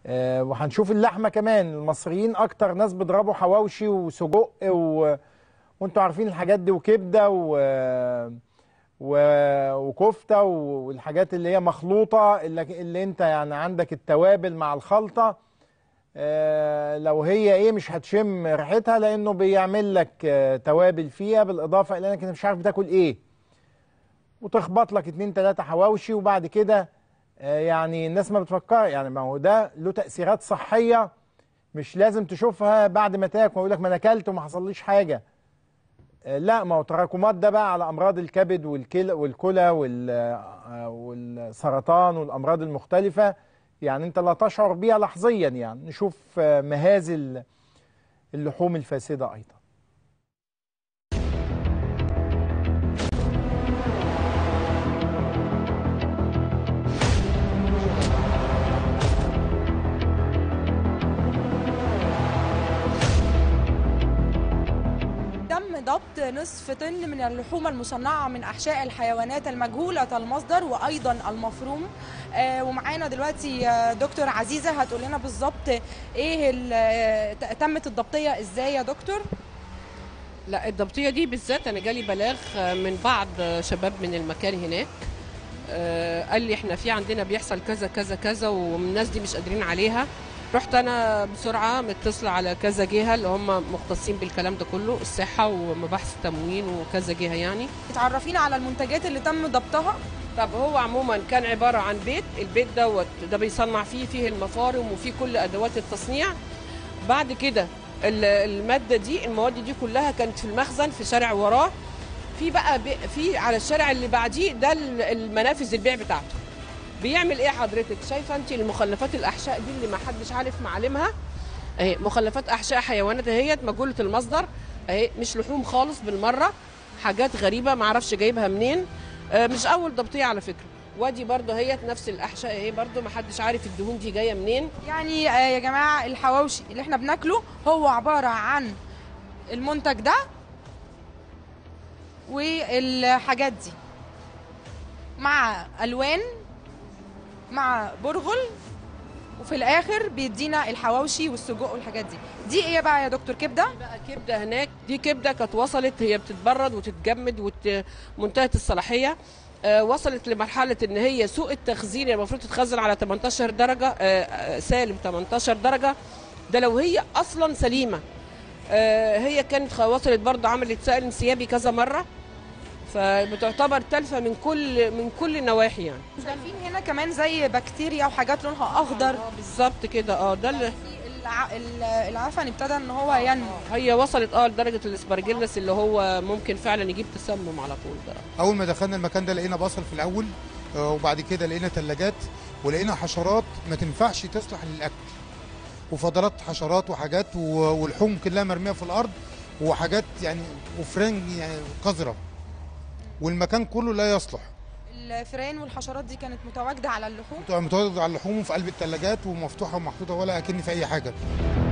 وهنشوف اللحمه كمان. المصريين اكتر ناس بيضربوا حواوشي وسجق وانتوا عارفين الحاجات دي، وكبده وكفته والحاجات اللي هي مخلوطه، اللي انت يعني عندك التوابل مع الخلطه. لو هي ايه مش هتشم ريحتها، لانه بيعمل لك توابل فيها، بالاضافه الى انك انت مش عارف تاكل ايه. وتخبط لك 2 3 حواوشي، وبعد كده يعني الناس ما بتفكر، يعني ما هو ده له تأثيرات صحية مش لازم تشوفها بعد ما تاكل ويقول لك ما انا اكلت وما حصليش حاجة. لا، ما هو تراكمات ده بقى على امراض الكبد والكلى والسرطان والامراض المختلفة، يعني انت لا تشعر بيها لحظيا. يعني نشوف مهازل اللحوم الفاسدة ايضا. تم ضبط نصف طن من اللحوم المصنعة من أحشاء الحيوانات المجهولة المصدر وأيضا المفروم. ومعانا دلوقتي دكتور عزيزة هتقول لنا بالظبط إيه تمت الضبطية إزاي يا دكتور؟ لا، الضبطية دي بالذات أنا جالي بلاغ من بعض شباب من المكان هناك. قال لي إحنا في عندنا بيحصل كذا كذا كذا والناس دي مش قادرين عليها. رحت انا بسرعه متصله على كذا جهه اللي هم مختصين بالكلام ده كله، الصحه ومباحث التموين وكذا جهه يعني. تعرفينا على المنتجات اللي تم ضبطها؟ طب هو عموما كان عباره عن البيت ده بيصنع فيه المفارم وفيه كل ادوات التصنيع. بعد كده المواد دي كلها كانت في المخزن في شارع وراه. في بقى في على الشارع اللي بعديه ده المنافذ البيع بتاعته. بيعمل ايه حضرتك؟ شايفه انت المخلفات الاحشاء دي اللي ما حدش عارف معالمها اهي، مخلفات احشاء حيوانات اهيت مجهوله المصدر اهي، مش لحوم خالص بالمره، حاجات غريبه ما اعرفش جايبها منين. مش اول ضبطيه على فكره. وادي برضه هيت نفس الاحشاء اهي، برضه ما حدش عارف الدهون دي جايه منين. يعني يا جماعه الحواوشي اللي احنا بناكله هو عباره عن المنتج ده والحاجات دي مع الوان مع برغل، وفي الاخر بيدينا الحواوشي والسجق والحاجات دي ايه بقى يا دكتور؟ كبده؟ دي بقى كبده هناك، دي كبده كانت وصلت، هي بتتبرد وتتجمد ومنتهت الصلاحيه. وصلت لمرحله ان هي سوء التخزين، المفروض تتخزن على 18 درجه سالب 18 درجه، ده لو هي اصلا سليمه. هي كانت وصلت برضه عملت سائل انسيابي كذا مره، فبتعتبر تلفه من كل النواحي. يعني شايفين هنا كمان زي بكتيريا وحاجات لونها اخضر. بالظبط كده. ده اللي العفن ابتدى ان هو ينمو. هي وصلت لدرجه الاسبرجيلس اللي هو ممكن فعلا يجيب تسمم على طول. ده اول ما دخلنا المكان ده لقينا بصل في الاول، وبعد كده لقينا ثلاجات، ولقينا حشرات ما تنفعش تصلح للاكل، وفضلات حشرات وحاجات واللحوم كلها مرميه في الارض، وحاجات يعني وفران يعني قذره، والمكان كله لا يصلح. الفئران والحشرات دي كانت متواجده على اللحوم؟ متواجده على اللحوم وفي قلب الثلاجات ومفتوحه ومحطوطه ولا اكن في اي حاجه.